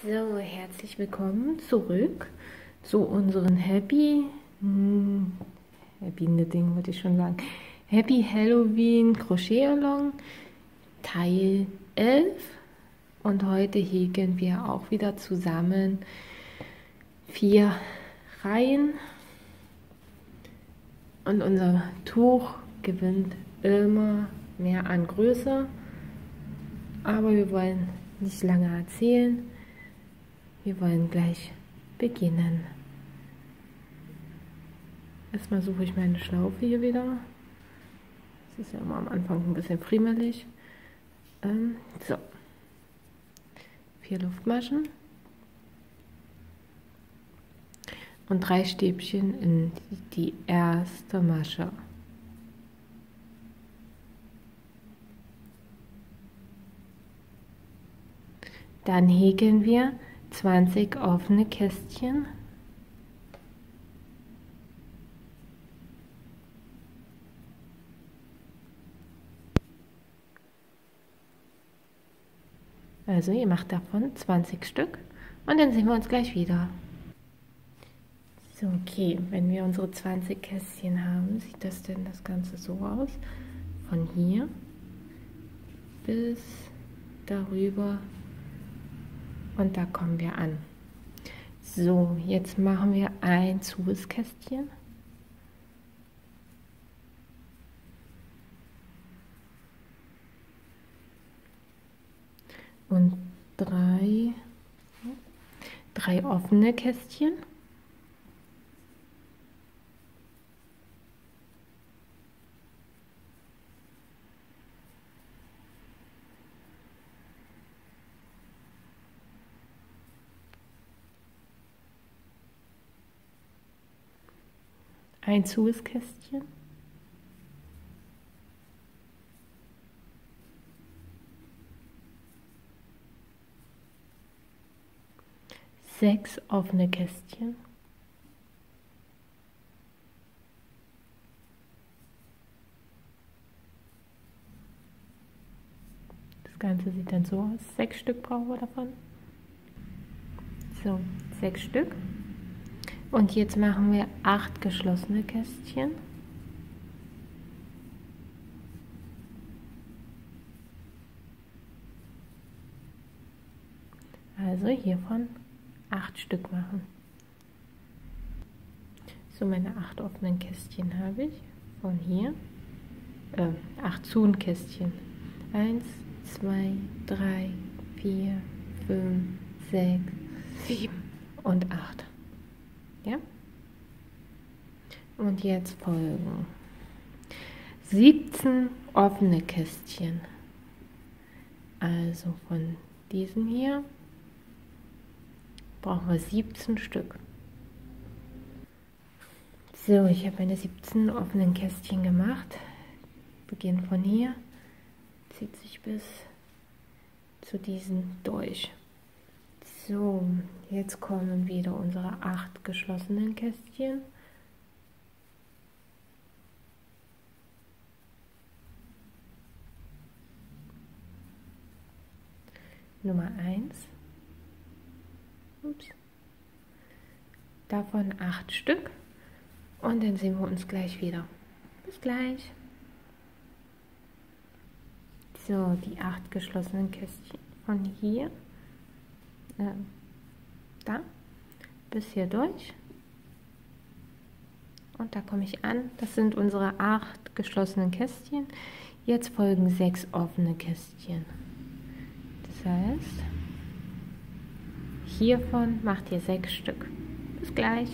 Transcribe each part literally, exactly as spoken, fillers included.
So, herzlich willkommen zurück zu unseren Happy, hm, Happy Knitting wollte ich schon sagen, Happy Halloween Crochet Along Teil elf, und heute häkeln wir auch wieder zusammen vier Reihen und unser Tuch gewinnt immer mehr an Größe, aber wir wollen nicht lange erzählen. Wir wollen gleich beginnen. Erstmal suche ich meine Schlaufe hier wieder. Das ist ja immer am Anfang ein bisschen friemelig. Ähm, so. Vier Luftmaschen. Und drei Stäbchen in die erste Masche. Dann häkeln wir zwanzig offene Kästchen. Also ihr macht davon zwanzig Stück und dann sehen wir uns gleich wieder. So, okay, wenn wir unsere zwanzig Kästchen haben, sieht das denn das Ganze so aus. Von hier bis darüber. Und da kommen wir an. So, jetzt machen wir ein Zusatzkästchen. Und drei, drei offene Kästchen. Ein Zusatzkästchen. Sechs offene Kästchen. Das Ganze sieht dann so aus. Sechs Stück brauchen wir davon. So, sechs Stück. Und jetzt machen wir acht geschlossene Kästchen. Also hiervon acht Stück machen. So, meine acht offenen Kästchen habe ich. Von hier. Äh, acht Zun-Kästchen. Eins, zwei, drei, vier, fünf, sechs, sieben und acht. Ja? Und jetzt folgen siebzehn offene Kästchen. Also von diesen hier brauchen wir siebzehn Stück. So, ich habe meine siebzehn offenen Kästchen gemacht. Beginn von hier, zieht sich bis zu diesen durch. So, jetzt kommen wieder unsere acht geschlossenen Kästchen. Nummer eins. Ups. Davon acht Stück. Und dann sehen wir uns gleich wieder. Bis gleich. So, die acht geschlossenen Kästchen von hier. Äh, da bis hier durch, und da komme ich an. Das sind unsere acht geschlossenen Kästchen. Jetzt folgen sechs offene Kästchen. Das heißt, hiervon macht ihr sechs Stück. Bis gleich.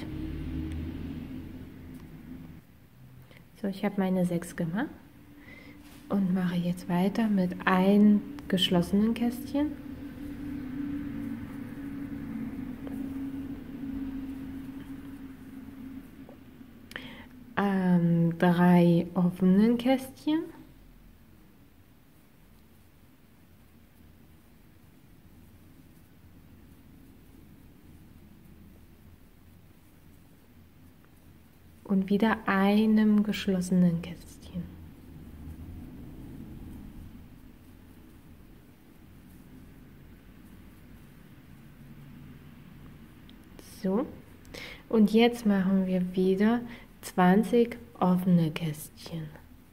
So, ich habe meine sechs gemacht und mache jetzt weiter mit einem geschlossenen Kästchen. Ähm, drei offenen Kästchen. Und wieder einem geschlossenen Kästchen. So. Und jetzt machen wir wieder zwanzig offene Kästchen.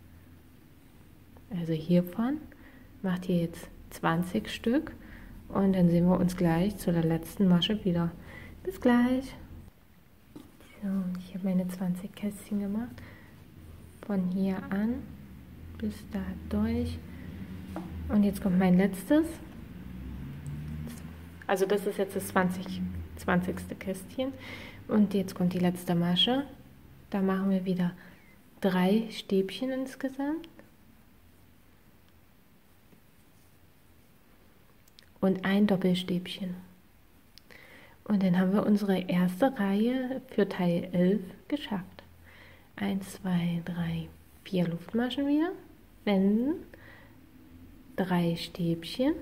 Also hiervon macht ihr jetzt zwanzig Stück und dann sehen wir uns gleich zu der letzten Masche wieder. Bis gleich. So, ich habe meine zwanzig Kästchen gemacht. Von hier an bis da durch. Und jetzt kommt mein letztes. Also das ist jetzt das zwanzig, zwanzigste Kästchen. Und jetzt kommt die letzte Masche. Da machen wir wieder drei Stäbchen insgesamt. Und ein Doppelstäbchen. Und dann haben wir unsere erste Reihe für Teil elf geschafft. eins, zwei, drei, vier Luftmaschen wieder, wenden, drei Stäbchen.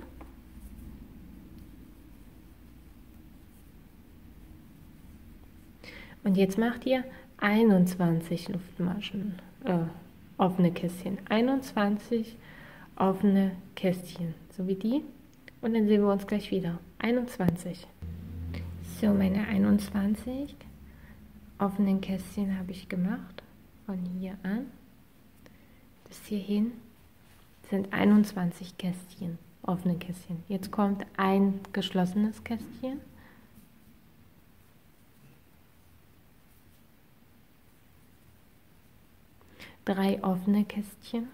Und jetzt macht ihr einundzwanzig Luftmaschen, äh, offene Kästchen. einundzwanzig offene Kästchen, so wie die. Und dann sehen wir uns gleich wieder. einundzwanzig. So, meine einundzwanzig offenen Kästchen habe ich gemacht. Von hier an bis hierhin sind einundzwanzig Kästchen, offene Kästchen. Jetzt kommt ein geschlossenes Kästchen. Drei offene Kästchen.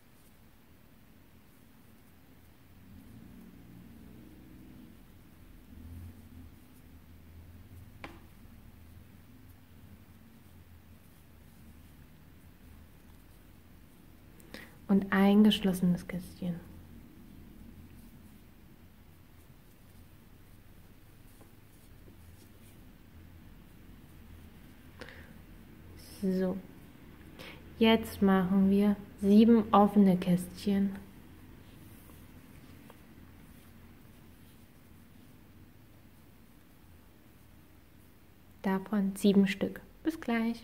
Und ein geschlossenes Kästchen. So, jetzt machen wir sieben offene Kästchen. Davon sieben Stück. Bis gleich.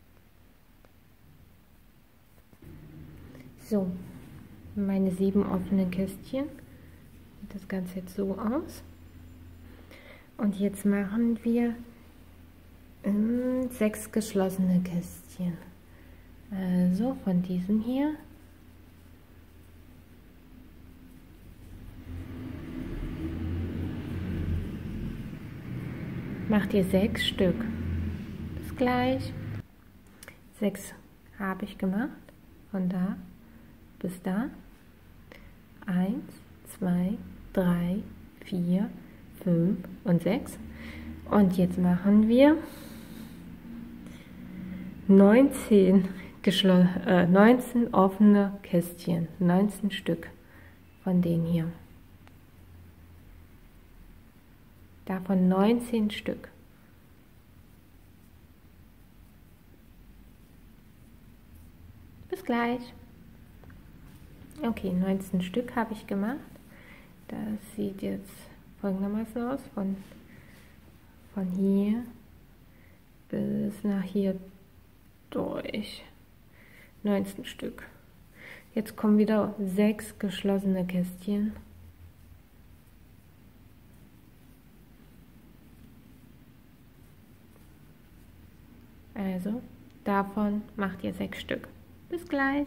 So, meine sieben offenen Kästchen. Sieht das Ganze jetzt so aus. Und jetzt machen wir ähm, sechs geschlossene Kästchen. Also von diesem hier. Macht ihr sechs Stück. Bis gleich. Sechs habe ich gemacht. Von da bis da. Eins, zwei, drei, vier, fünf und sechs. Und jetzt machen wir neunzehn, äh, neunzehn offene Kästchen. neunzehn Stück von denen hier. Davon neunzehn Stück. Bis gleich. Okay, neunzehn Stück habe ich gemacht. Das sieht jetzt folgendermaßen aus. Von, von hier bis nach hier durch. neunzehn Stück. Jetzt kommen wieder sechs geschlossene Kästchen. Also, davon macht ihr sechs Stück. Bis gleich.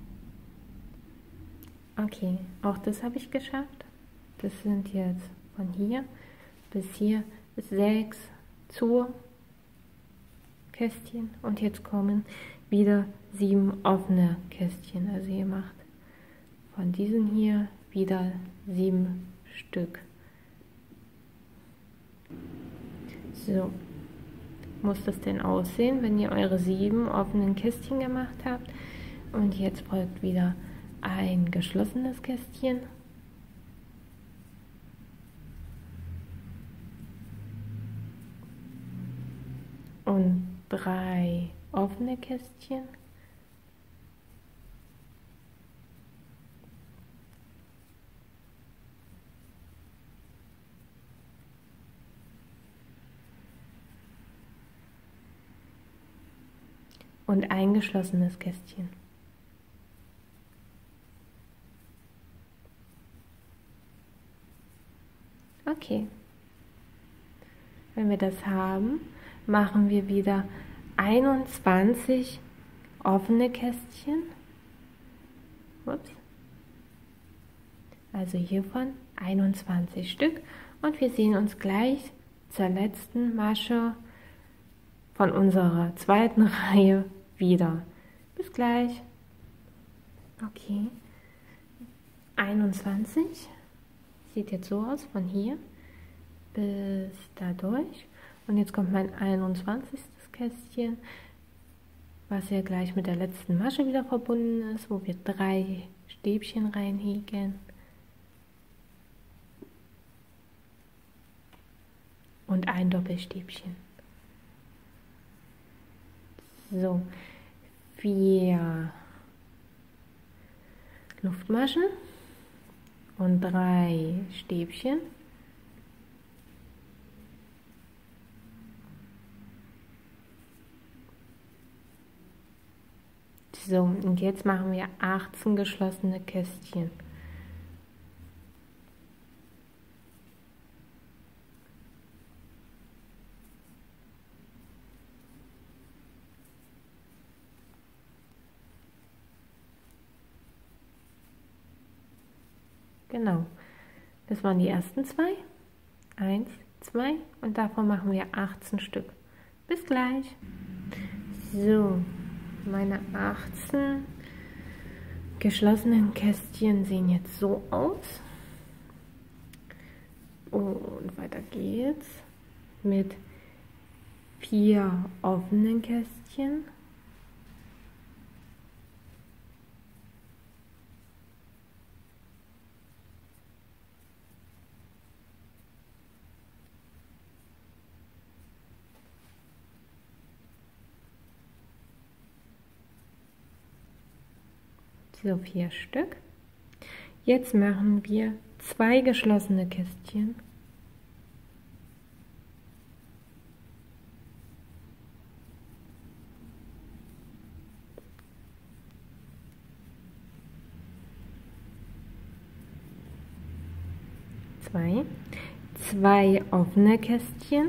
Okay, auch das habe ich geschafft. Das sind jetzt von hier bis hier sechs zu Kästchen. Und jetzt kommen wieder sieben offene Kästchen. Also ihr macht von diesen hier wieder sieben Stück. So muss das denn aussehen, wenn ihr eure sieben offenen Kästchen gemacht habt. Und jetzt folgt wieder ein geschlossenes Kästchen. Und drei offene Kästchen. Und ein geschlossenes Kästchen. Okay. Wenn wir das haben, machen wir wieder einundzwanzig offene Kästchen. Ups. Also hiervon einundzwanzig Stück und wir sehen uns gleich zur letzten Masche von unserer zweiten Reihe wieder. Bis gleich. Okay, einundzwanzig sieht jetzt so aus, von hier bis da durch. Und jetzt kommt mein einundzwanzigstes Kästchen, was ja gleich mit der letzten Masche wieder verbunden ist, wo wir drei Stäbchen reinhäkeln. Und ein Doppelstäbchen. So, vier Luftmaschen und drei Stäbchen. So, und jetzt machen wir achtzehn geschlossene Kästchen. Genau, das waren die ersten zwei. Eins, zwei und davon machen wir achtzehn Stück. Bis gleich. So, meine achtzehn geschlossenen Kästchen sehen jetzt so aus. Und weiter geht's mit vier offenen Kästchen. So, vier Stück. Jetzt machen wir zwei geschlossene Kästchen. Zwei. Zwei offene Kästchen.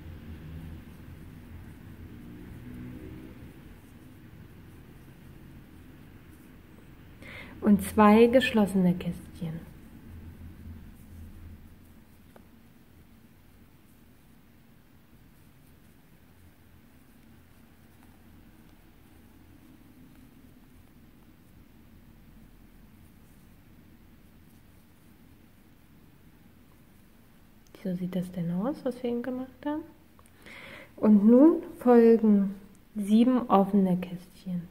Und zwei geschlossene Kästchen. So sieht das denn aus, was wir eben gemacht haben. Und nun folgen sieben offene Kästchen.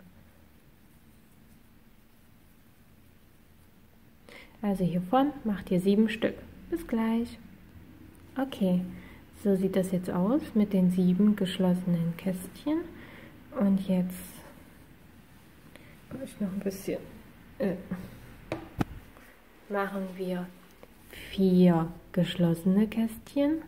Also hiervon macht ihr sieben Stück. Bis gleich. Okay, so sieht das jetzt aus mit den sieben geschlossenen Kästchen. Und jetzt mache ich noch ein bisschen. Äh, machen wir vier geschlossene Kästchen.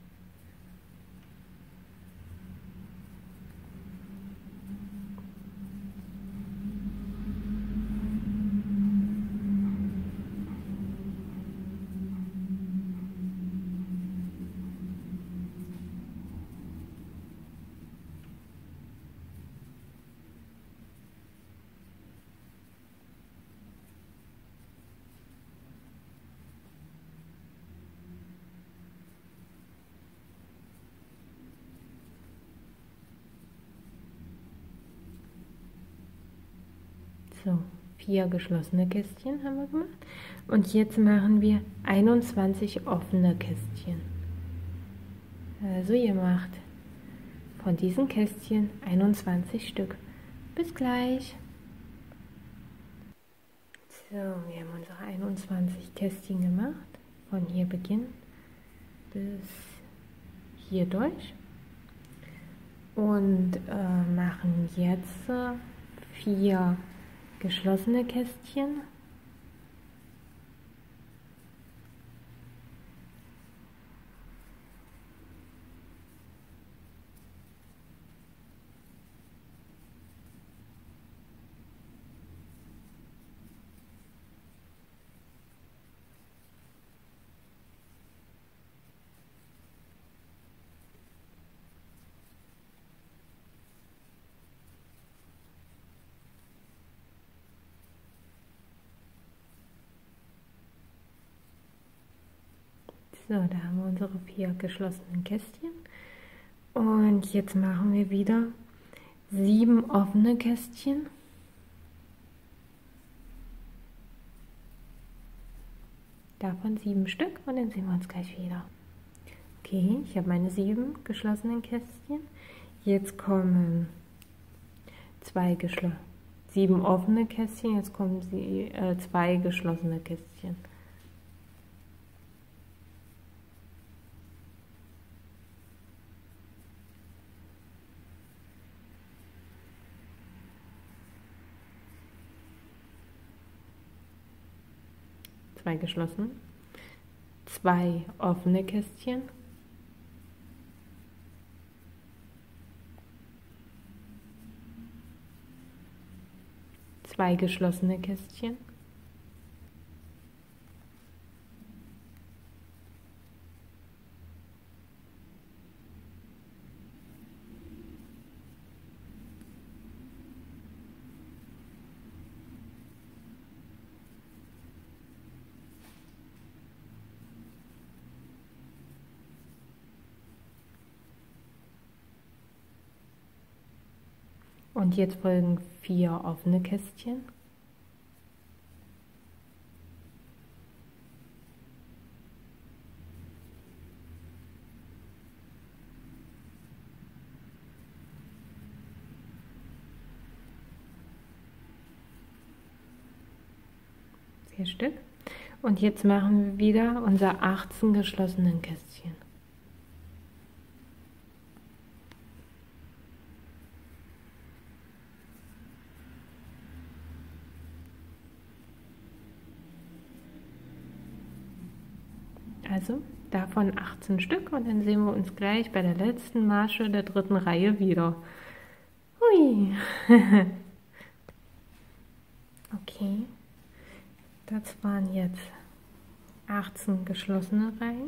So, vier geschlossene Kästchen haben wir gemacht. Und jetzt machen wir einundzwanzig offene Kästchen. Also ihr macht von diesen Kästchen einundzwanzig Stück. Bis gleich. So, wir haben unsere einundzwanzig Kästchen gemacht. Von hier beginnen bis hier durch. Und äh, machen jetzt äh, vier geschlossene Kästchen. So, da haben wir unsere vier geschlossenen Kästchen. Und jetzt machen wir wieder sieben offene Kästchen. Davon sieben Stück und dann sehen wir uns gleich wieder. Okay, ich habe meine sieben geschlossenen Kästchen. Jetzt kommen zwei geschlossene, sieben offene Kästchen, jetzt kommen sie, äh, zwei geschlossene Kästchen. Zwei geschlossen, zwei offene Kästchen, zwei geschlossene Kästchen, und jetzt folgen vier offene Kästchen, vier Stück. Und jetzt machen wir wieder unsere achtzehn geschlossenen Kästchen. Also davon achtzehn Stück und dann sehen wir uns gleich bei der letzten Masche der dritten Reihe wieder. Hui! Okay, das waren jetzt achtzehn geschlossene Reihen.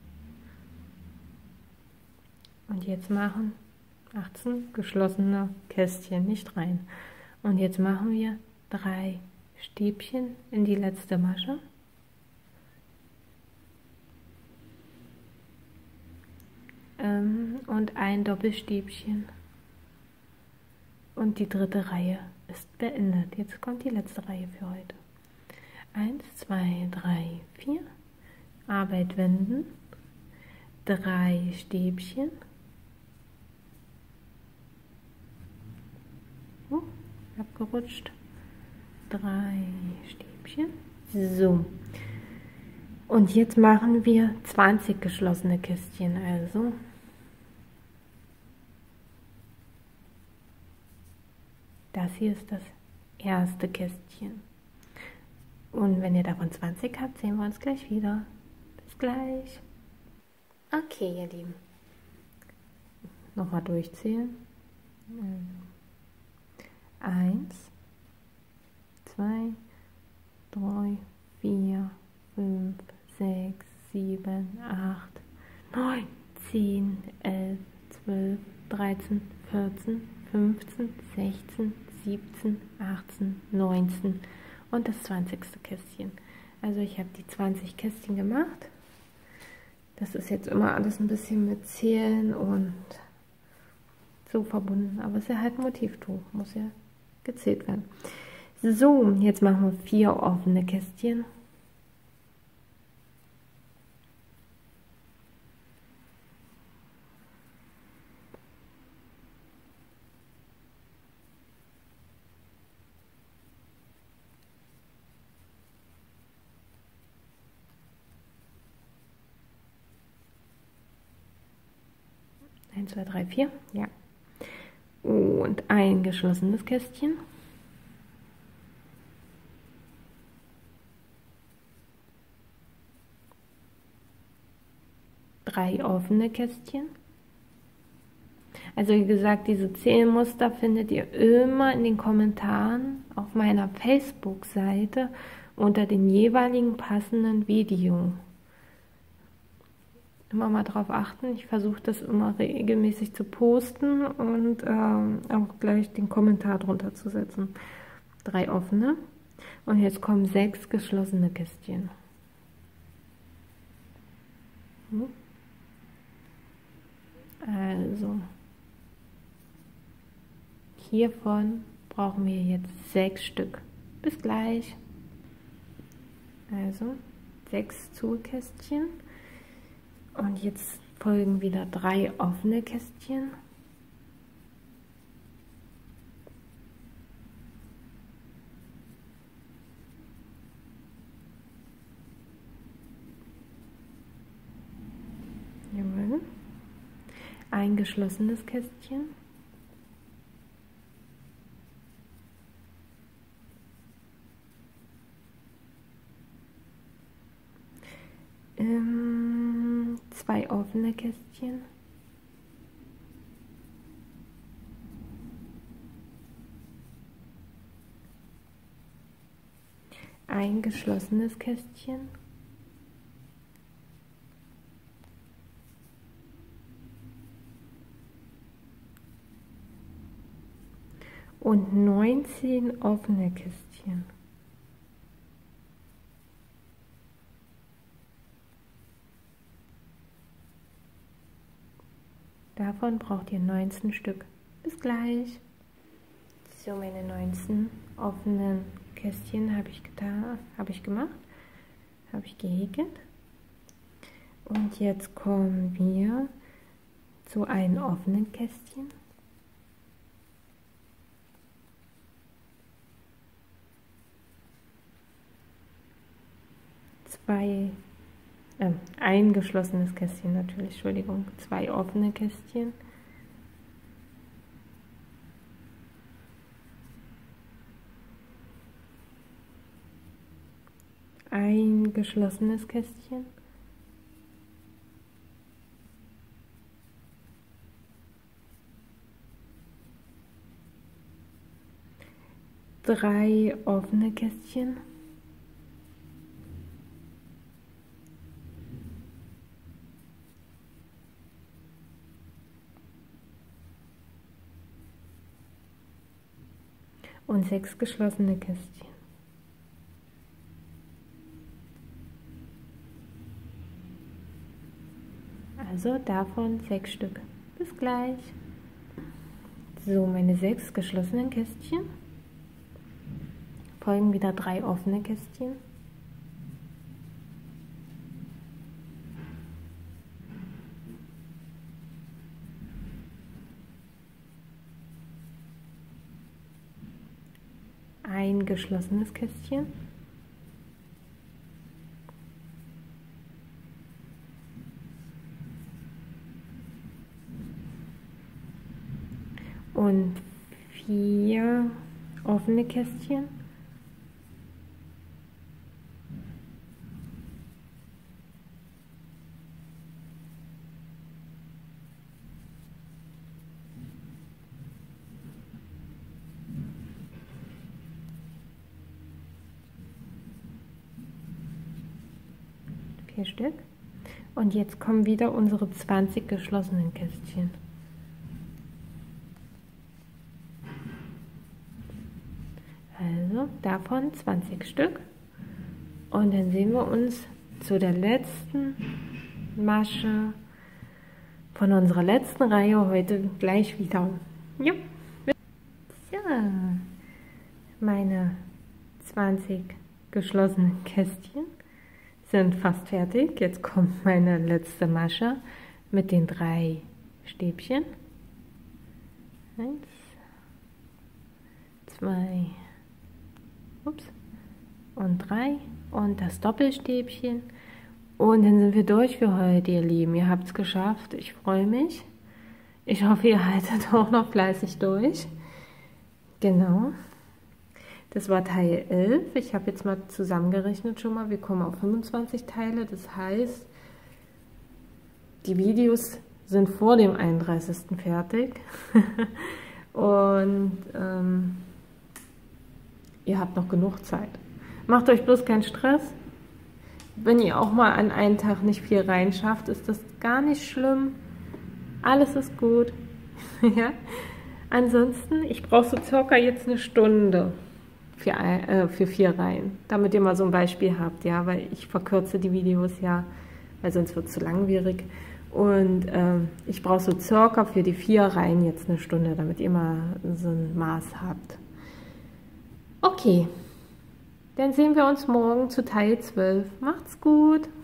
Und jetzt machen achtzehn geschlossene Kästchen, nicht rein. Und jetzt machen wir drei Stäbchen in die letzte Masche. Und ein Doppelstäbchen. Und die dritte Reihe ist beendet. Jetzt kommt die letzte Reihe für heute. eins, zwei, drei, vier. Arbeit wenden. Drei Stäbchen. Oh, abgerutscht. Drei Stäbchen. So. Und jetzt machen wir zwanzig geschlossene Kästchen. Also das hier ist das erste Kästchen. Und wenn ihr davon zwanzig habt, sehen wir uns gleich wieder. Bis gleich. Okay, ihr Lieben. Nochmal durchzählen. Eins, zwei, drei, vier, fünf, sechs, sieben, acht, neun, zehn, elf, zwölf, dreizehn, vierzehn, fünfzehn, sechzehn, siebzehn, achtzehn, neunzehn und das zwanzigste Kästchen. Also ich habe die zwanzig Kästchen gemacht. Das ist jetzt immer alles ein bisschen mit Zählen und so verbunden, aber es ist ja halt ein Motivtuch, muss ja gezählt werden. So, jetzt machen wir vier offene Kästchen. eins, zwei, drei, vier, ja. Und ein geschlossenes Kästchen. Drei offene Kästchen. Also wie gesagt, diese Zählmuster findet ihr immer in den Kommentaren auf meiner Facebook-Seite unter dem jeweiligen passenden Video. Immer mal drauf achten, ich versuche das immer regelmäßig zu posten und ähm, auch gleich den Kommentar drunter zu setzen. Drei offene und jetzt kommen sechs geschlossene Kästchen. Also, hiervon brauchen wir jetzt sechs Stück. Bis gleich. Also, sechs Zukästchen. Und jetzt folgen wieder drei offene Kästchen. Jawohl. Ein geschlossenes Kästchen. Ähm, zwei offene Kästchen. Ein geschlossenes Kästchen. Und neunzehn offene Kästchen. Davon braucht ihr neunzehn Stück. Bis gleich. So, meine neunzehn offenen Kästchen habe ich getan, habe ich gemacht, habe ich gehäkelt. Und jetzt kommen wir zu einem offenen Kästchen. Zwei, äh, ein geschlossenes Kästchen natürlich, Entschuldigung, zwei offene Kästchen. Ein geschlossenes Kästchen. Drei offene Kästchen. Und sechs geschlossene Kästchen. Also davon sechs Stück. Bis gleich. So, meine sechs geschlossenen Kästchen. Folgen wieder drei offene Kästchen. Ein geschlossenes Kästchen. Und vier offene Kästchen. Vier Stück. Und jetzt kommen wieder unsere zwanzig geschlossenen Kästchen. Also davon zwanzig Stück. Und dann sehen wir uns zu der letzten Masche von unserer letzten Reihe heute gleich wieder. Ja. So, meine zwanzig geschlossenen Kästchen sind fast fertig. Jetzt kommt meine letzte Masche mit den drei Stäbchen. Eins, zwei, ups, und drei und das Doppelstäbchen. Und dann sind wir durch für heute, ihr Lieben. Ihr habt es geschafft. Ich freue mich. Ich hoffe, ihr haltet auch noch fleißig durch. Genau. Das war Teil elf. Ich habe jetzt mal zusammengerechnet schon mal. Wir kommen auf fünfundzwanzig Teile. Das heißt, die Videos sind vor dem einunddreißigsten fertig. Und ähm, ihr habt noch genug Zeit. Macht euch bloß keinen Stress. Wenn ihr auch mal an einen Tag nicht viel reinschafft, ist das gar nicht schlimm. Alles ist gut. Ja? Ansonsten, ich brauche so circa jetzt eine Stunde für, äh, für vier Reihen, damit ihr mal so ein Beispiel habt, ja, weil ich verkürze die Videos ja weil sonst wird es zu langwierig. Und ähm, ich brauche so circa für die vier Reihen jetzt eine Stunde, damit ihr mal so ein Maß habt. Okay, dann sehen wir uns morgen zu Teil zwölf. Macht's gut!